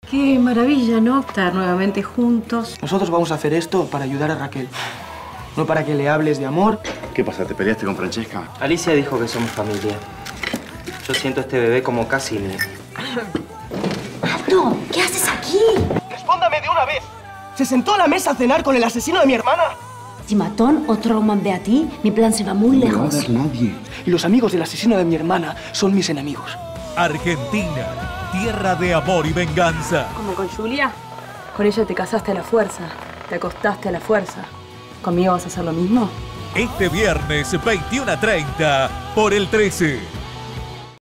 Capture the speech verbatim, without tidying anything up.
Qué maravilla, ¿no? Estar nuevamente juntos. Nosotros vamos a hacer esto para ayudar a Raquel. No para que le hables de amor. ¿Qué pasa? ¿Te peleaste con Francesca? Alicia dijo que somos familia. Yo siento a este bebé como casi mío. Abdo, ¿qué haces aquí? ¡Respóndame de una vez! ¿Se sentó a la mesa a cenar con el asesino de mi hermana? Si Matón o trauman ve a ti, mi plan se va muy lejos. No va a dar nadie. Y los amigos del asesino de mi hermana son mis enemigos. Argentina, tierra de amor y venganza. Como con Julia. Con ella te casaste a la fuerza. Te acostaste a la fuerza. ¿Conmigo vas a hacer lo mismo? Este viernes, veintiuno a treinta, por el trece.